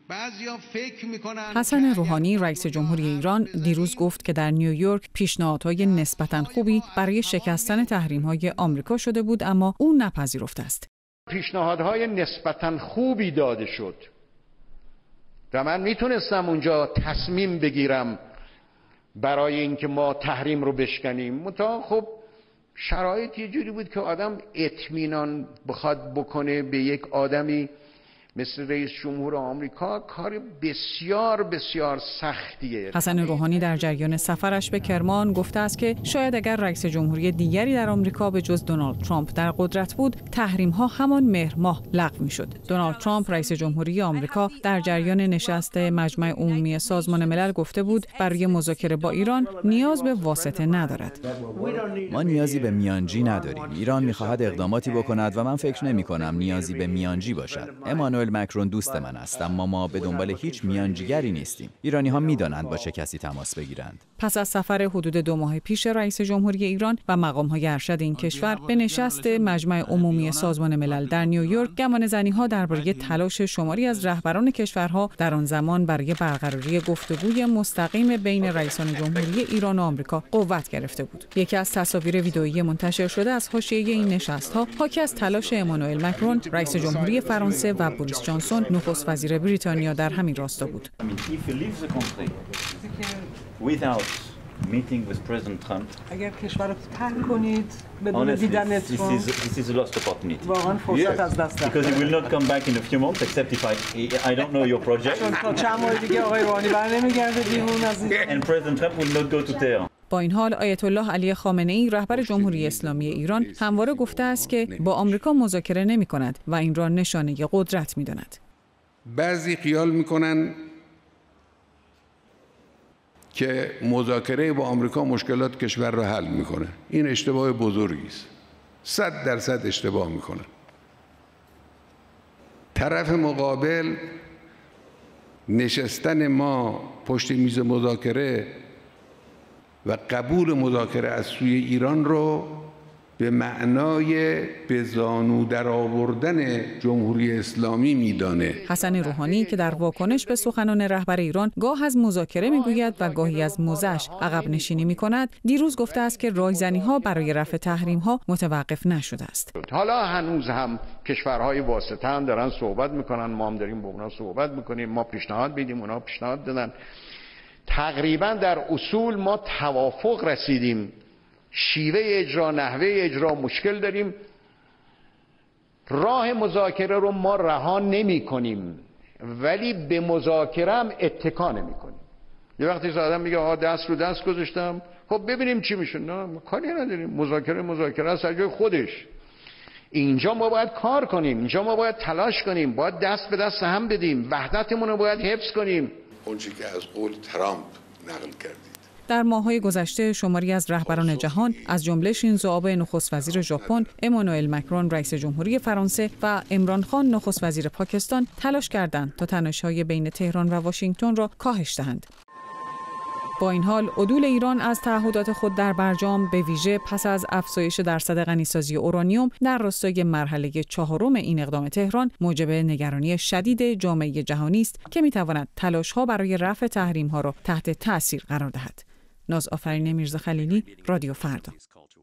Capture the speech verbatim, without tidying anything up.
بعضیا فکر میکنن. حسن روحانی رئیس جمهوری ایران دیروز گفت که در نیویورک پیشنهادهای نسبتاً خوبی برای شکستن تحریم‌های آمریکا شده بود، اما او نپذیرفته است. پیشنهادهای نسبتاً خوبی داده شد و من میتونستم اونجا تصمیم بگیرم برای اینکه ما تحریم رو بشکنیم، منتها خب شرایط یه جوری بود که آدم اطمینان بخواد بکنه به یک آدمی مثل رئیس جمهور آمریکا کار بسیار بسیار سختیه. حسن روحانی در جریان سفرش به کرمان گفته است که شاید اگر رئیس جمهوری دیگری در آمریکا به جز دونالد ترامپ در قدرت بود، تحریم‌ها همان مهر ماه لغو می‌شد. دونالد ترامپ رئیس جمهوری آمریکا در جریان نشست مجمع عمومی سازمان ملل گفته بود برای مذاکره با ایران نیاز به واسطه ندارد. ما نیازی به میانجی نداریم. ایران می‌خواهد اقداماتی بکند و من فکر نمی‌کنم نیازی به میانجی باشد. امانوئل مکرون دوست من است، اما ما به دنبال هیچ میانجیگری نیستیم. ایرانی‌ها می‌دانند با چه کسی تماس بگیرند. پس از سفر حدود دو ماه پیش رئیس جمهوری ایران و مقام‌های ارشد این کشور به نشست مجمع عمومی سازمان ملل در نیویورک، گمانه‌زنی‌ها درباره تلاش شماری از رهبران کشورها در آن زمان برای برقراری گفتگوی مستقیم بین رئیسان جمهوری ایران و آمریکا قوت گرفته بود. یکی از تصاویر ویدئویی منتشر شده از حاشیه این نشست‌ها حاکی از تلاش امانوئل مکرون، رئیس جمهوری فرانسه و بوریس جانسون، نخست وزیر بریتانیا در همین راستا بود. meeting with President Trump. اگر کشور رو ترک کنید بدون دیدن ترامپ. This is a lost opportunity. واقعا فرصت از دست رفته. Because he will not come back in a few months except if I I don't know your project. تا چند ماه دیگه آقای روحانی برنمیگرده بیرون از And President Trump will not go to Tehran. با این حال آیت الله علی خامنه‌ای رهبر جمهوری اسلامی ایران همواره گفته است که با آمریکا مذاکره نمی‌کند و این را نشانه قدرت می‌داند. بعضی خیال می‌کنن که مذاکره با آمریکا مشکلات کشور را حل میکنه. این اشتباه بزرگی است. صد درصد اشتباه میکنه. طرف مقابل نشستن ما پشت میز مذاکره و قبول مذاکره از سوی ایران رو به معنای به زانو در آوردن جمهوری اسلامی میدانه. حسن روحانی که در واکنش به سخنان رهبر ایران گاه از مذاکره میگوید و گاهی از موضعش عقب نشینی میکند، دیروز گفته است که راهزنی‌ها برای رفع تحریم‌ها متوقف نشده است. حالا هنوز هم کشورهای واسطه هم دارن صحبت میکنن، ما هم داریم با اونا صحبت میکنیم، ما پیشنهاد میدیم، اونا پیشنهاد دادن. تقریبا در اصول ما توافق رسیدیم. شیوه اجرا، نحوه اجرا مشکل داریم. راه مذاکره رو ما رها نمی کنیم، ولی به مذاکره هم اتکا نمی کنیم. یه وقتی آدم میگه آها دست رو دست گذاشتم، خب ببینیم چی میشه. نه، ما کاری نداریم. مذاکره مذاکره است از جای خودش. اینجا ما باید کار کنیم، اینجا ما باید تلاش کنیم، باید دست به دست هم بدیم، وحدتمون رو باید حفظ کنیم. اون چیزی که از قول ترامپ نقل کردید. در ماه‌های گذشته شماری از رهبران جهان از جمله شینزو آبه نخست وزیر ژاپن، امانوئل مکرون رئیس جمهوری فرانسه و عمران خان نخست وزیر پاکستان تلاش کردند تا تنش‌های بین تهران و واشنگتن را کاهش دهند. با این حال عدول ایران از تعهدات خود در برجام به ویژه پس از افزایش درصد غنیسازی اورانیوم در راستای مرحله چهارم این اقدام تهران موجب نگرانی شدید جامعه جهانی است که می‌تواند تلاش‌ها برای رفع تحریم‌ها را تحت تأثیر قرار دهد. ناز آفرین میرزا خلیلی، رادیو فردا.